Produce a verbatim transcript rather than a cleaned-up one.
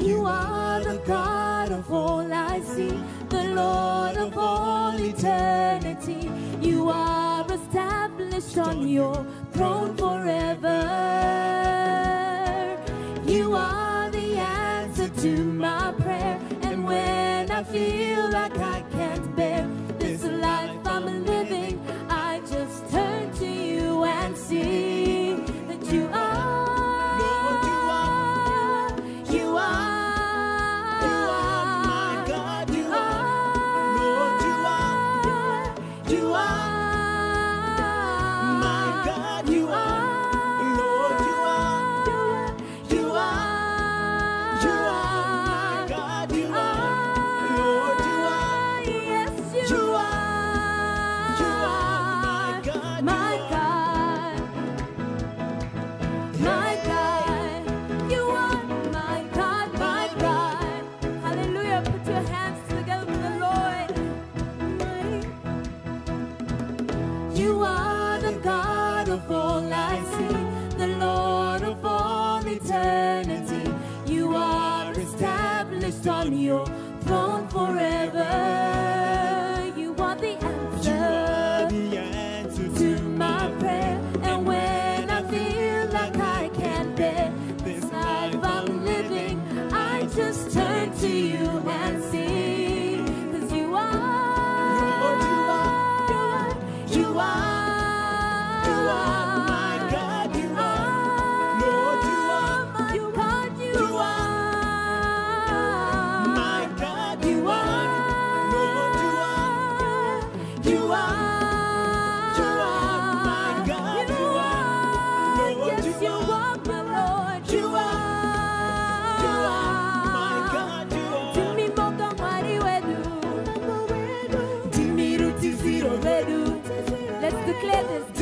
You are the God of all I see, the Lord of all eternity. You are established on your throne forever. You are the answer to my prayer. And when I feel like I can't bear this life I'm living, I just turn to you and see that you are. On your throne forever. You are the answer, you are the answer to my prayer. And when I feel like I can't bear this life I'm living, I just turn to you and see, 'cause you are, Lord, you are, you are, you are my God, you are, Lord, you are my God, you are. Let's declare this.